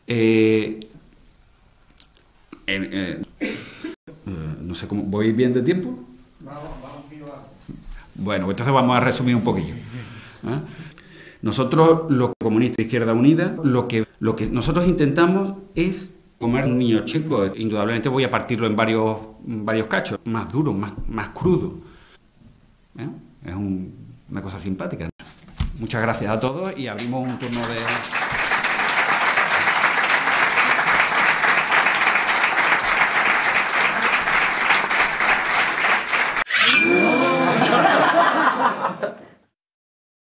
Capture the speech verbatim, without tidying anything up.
Eh, eh, eh, no sé cómo... ¿Voy bien de tiempo? Bueno, pues entonces vamos a resumir un poquillo. ¿Eh? Nosotros, los comunistas de Izquierda Unida, lo que, lo que nosotros intentamos es comer un niño chico. Indudablemente voy a partirlo en varios, varios cachos, más duros, más, más crudos. ¿Eh? Es un, una cosa simpática. Muchas gracias a todos y abrimos un turno de...